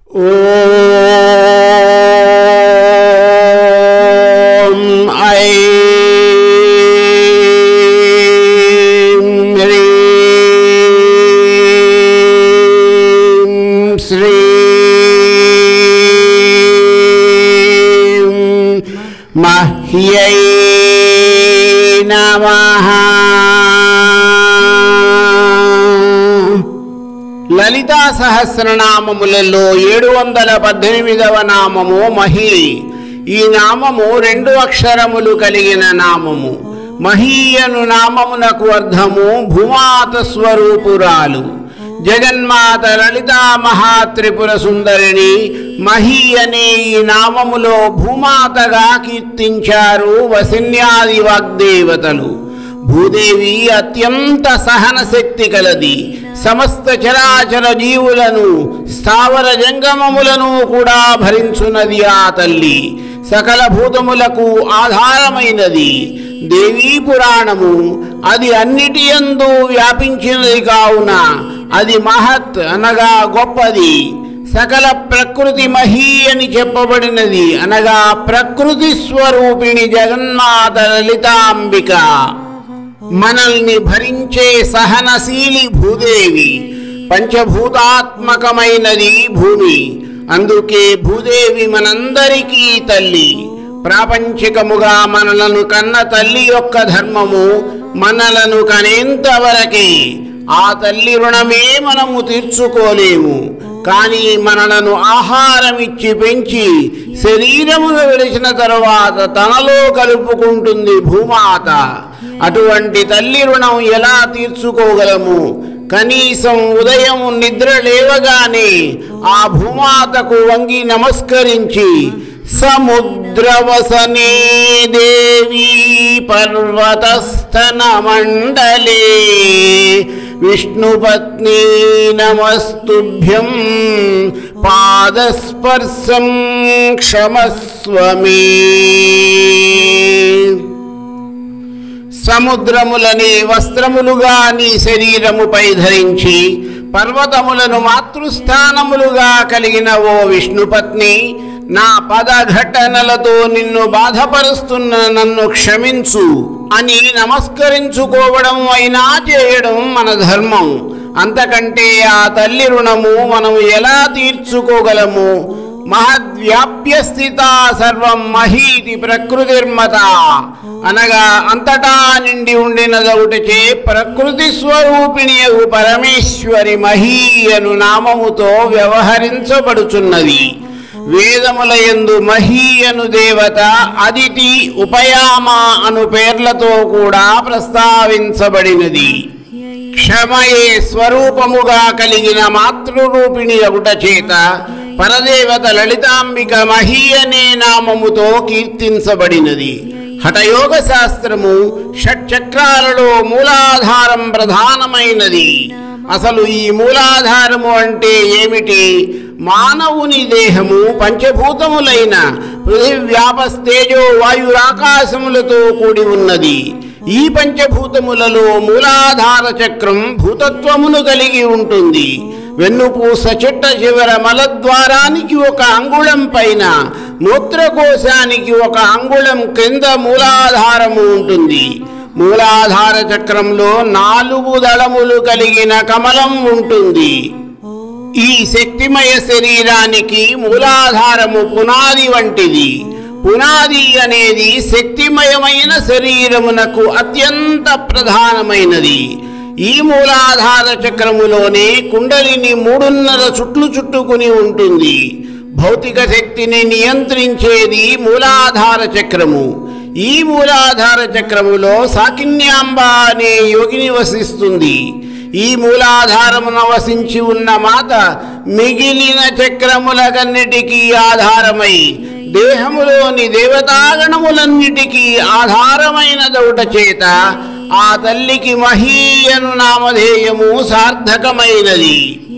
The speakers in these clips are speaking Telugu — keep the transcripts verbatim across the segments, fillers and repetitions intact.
ఓం ఐం హ్రీం శ్రీం మహ్యై నమః. లలితా సహస్రనామములలో ఏడు వందల పద్దెనిమిదవ నామము మహీ. ఈ నామము రెండు అక్షరములు కలిగిన నామము. మహీ అను నామమునకు అర్థము భూమాత స్వరూపురాలు. జగన్మాత లలితా మహాత్రిపుర సుందరిని మహీ అనే ఈ నామములో భూమాతగా కీర్తించారు వసిన్యాది వాగ్దేవతలు. భూదేవి అత్యంత సహన శక్తి కలది. సమస్త చరాచర జీవులను స్థావర జంగమములను కూడా భరించున్నది ఆ తల్లి. సకల భూతములకు ఆధారమైనది. దేవీ పురాణము అది అన్నిటి యందు వ్యాపించినది కావున అది మహత్ అనగా గొప్పది. సకల ప్రకృతి మహీ అని చెప్పబడినది అనగా ప్రకృతి స్వరూపిణి జగన్మాత లలితాంబిక. మనల్ని భరించే సహనశీలి భూదేవి. పంచభూతాత్మకమైనది భూమి. అందుకే భూదేవి మనందరికీ తల్లి. ప్రాపంచికముగా మనలను కన్న తల్లి యొక్క ధర్మము మనలను కనేంత వరకే. ఆ తల్లి రుణమే మనము తీర్చుకోలేము. కానీ మనలను ఆహారం ఇచ్చి పెంచి శరీరమును విడిచిన తరువాత తనలో కలుపుకుంటుంది భూమాత. అటువంటి తల్లి రుణం ఎలా తీర్చుకోగలము? కనీసం ఉదయం నిద్ర లేవగానే ఆ భూమాతకు వంగి నమస్కరించి సముద్రవసనే దేవీ పర్వతస్థన మండలే విష్ణుపత్ని నమస్తుభ్యం పాదస్పర్శం క్షమస్వమే. సముద్రములని వస్త్రములుగా నీ శరీరముపై ధరించి పర్వతములను మాతృస్థానములుగా కలిగిన ఓ విష్ణుపత్ని, నా పదఘటనలతో నిన్ను బాధపరుస్తున్న నన్ను క్షమించు అని నమస్కరించుకోవడం అయినా చేయడం మన ధర్మం. అంతకంటే ఆ తల్లి రుణము మనం ఎలా తీర్చుకోగలము? మహద్వ్యాప్య స్థిత సర్వం మహీతి ప్రకృతిర్మత అనగా అంతటా నిండి ఉండినదొకటిచే ప్రకృతి స్వరూపిణియగు పరమేశ్వరి మహీ అను నామముతో వ్యవహరించబడుచున్నది. వేదములయందు మహీ అను దేవత అదితి ఉపయామ అను పేర్లతో కూడా ప్రస్తావించబడినది. క్షమయే స్వరూపముగా కలిగిన మాతృరూపిణి అగుట చేత పరదేవత లలితాంబిక మహీ అనే నామముతో కీర్తించబడినది. హఠయోగ శాస్త్రము షట్చక్రాలలో మూలాధారం ప్రధానమైనది. అసలు ఈ మూలాధారము అంటే ఏమిటి? మానవుని దేహము పంచభూతములైన పృథివ్యాపస్తేజో వాయురాకాశములతో కూడి ఉన్నది. ఈ పంచభూతములలో మూలాధార చక్రం భూతత్వమును కలిగి ఉంటుంది. వెన్నుపూస చిట్ట చివర మలద్వారానికి ఒక అంగుళం పైన, మూత్రకోశానికి ఒక అంగుళం క్రింద మూలాధారము ఉంటుంది. మూలాధార చక్రంలో నాలుగు దళములు కలిగిన కమలం ఉంటుంది. ఈ శక్తిమయ శరీరానికి మూలాధారము పునాది వంటిది. పునాది అనేది శక్తిమయమైన శరీరమునకు అత్యంత ప్రధానమైనది. ఈ మూలాధార చక్రములోనే కుండలిని మూడున్నర చుట్లు చుట్టుకుని ఉంటుంది. భౌతిక శక్తిని నియంత్రించేది మూలాధార చక్రము. ఈ మూలాధార చక్రములో సాకిన్యాంబ అనే యోగిని వసిస్తుంది. ఈ మూలాధారమున వసించి ఉన్న మాత మిగిలిన చక్రములకన్నిటికీ ఆధారమై దేహములోని దేవతాగణములన్నిటికీ ఆధారమైనదౌట చేత ఆ తల్లికి మహీ అను నామధేయము సార్థకమైనది.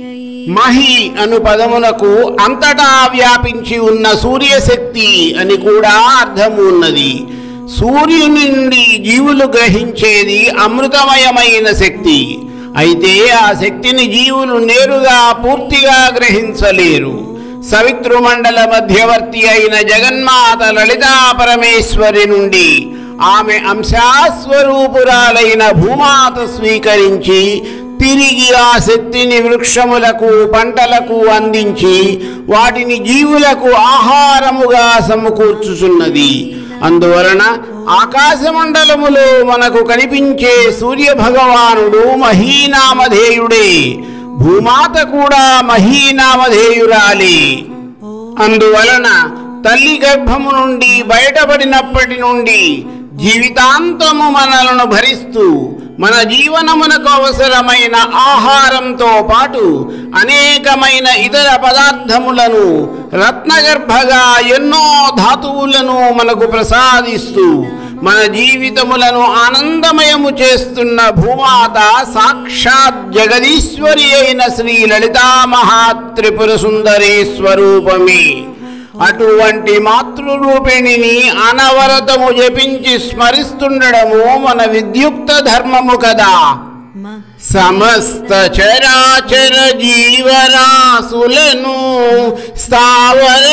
మహి అను పదమునకు అంతటా వ్యాపించి ఉన్న సూర్యశక్తి అని కూడా అర్థము ఉన్నది. సూర్యుని నుండి జీవులు గ్రహించేది అమృతమయమైన శక్తి. అయితే ఆ శక్తిని జీవులు నేరుగా పూర్తిగా గ్రహించలేరు. సవితృమండల మధ్యవర్తి అయిన జగన్మాత లలితా పరమేశ్వరి నుండి ఆమె అంశాస్వరూపురాలైన భూమాత స్వీకరించి తిరిగి ఆ శక్తిని వృక్షములకు పంటలకు అందించి వాటిని జీవులకు ఆహారముగా సమకూర్చుచున్నది. అందువలన ఆకాశమండలములో మనకు కనిపించే సూర్య భగవానుడు మహీనామధేయుడే, భూమాత కూడా మహీనామధేయురాలే. అందువలన తల్లి గర్భము నుండి బయటపడినప్పటి నుండి జీవితాంతము మనలను భరిస్తూ మన జీవనమునకు అవసరమైన ఆహారంతో పాటు అనేకమైన ఇతర పదార్థములను రత్నగర్భగా ఎన్నో ధాతువులను మనకు ప్రసాదిస్తూ మన జీవితములను ఆనందమయము చేస్తున్న భూమాత సాక్షాత్ జగదీశ్వరి అయిన శ్రీ లలితా మహాత్రిపుర సుందరీ స్వరూపమే. అటువంటి మాతృరూపిణిని అనవరతము జపించి స్మరిస్తుండడము మన విద్యుక్త ధర్మము కదా. సమస్త చరాచర జీవరాశులను స్థావర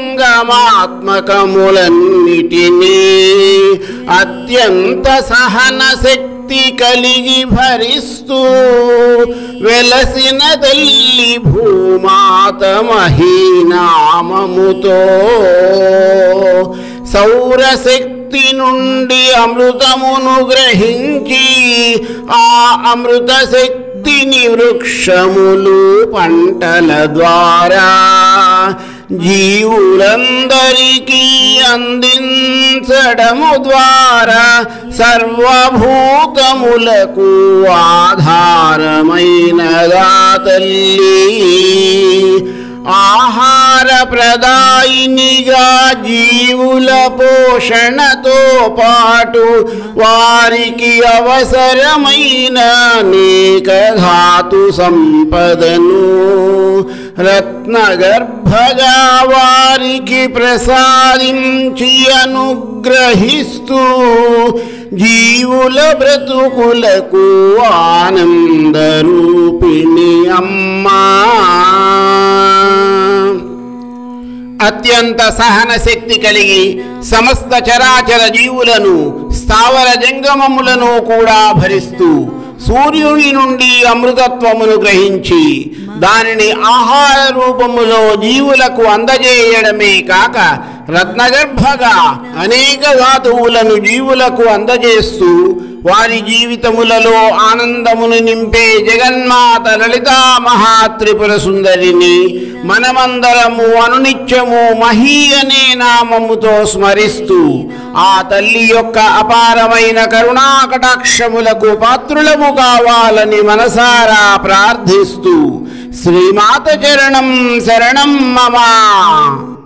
జంగమాత్మకములన్నిటినీ అత్యంత సహన శక్తి కలిగి భరిస్తూ వెలసిన తల్లి భూమాత మహీనామముతో సౌరశక్తి నుండి అమృతమును గ్రహించి ఆ అమృత శక్తిని వృక్షములు పంటల ద్వారా జీవులందరికీ అందించడము ద్వారా సర్వభూతములకు ఆధారమైనదా తల్లి. ఆహార ప్రదాయినిగా జీవుల పోషణతో పాటు వారికి అవసరమైన అనేక ధాతు సంపదను రత్నగర్భగా వారికి ప్రసాదించి అనుగ్రహిస్తూ జీవుల బ్రతుకులకు ఆనందరూపిణి అమ్మా. అత్యంత సహన శక్తి కలిగి సమస్త చరాచర జీవులను స్థావర జంగమములను కూడా భరిస్తూ సూర్యుని నుండి అమృతత్వమును గ్రహించి దానిని ఆహార రూపములో జీవులకు అందజేయడమే కాక రత్నగర్భగా అనేక ధాతువులను జీవులకు అందజేస్తూ వారి జీవితములలో ఆనందమును నింపే జగన్మాత లలితా మహాత్రిపుర సుందరిని మనమందరము అనునిత్యము మహీ అనే నామముతో స్మరిస్తూ ఆ తల్లి యొక్క అపారమైన కరుణా కటాక్షములకు పాత్రులము కావాలని మనసారా ప్రార్థిస్తూ శ్రీమాత చరణం శరణం మమ.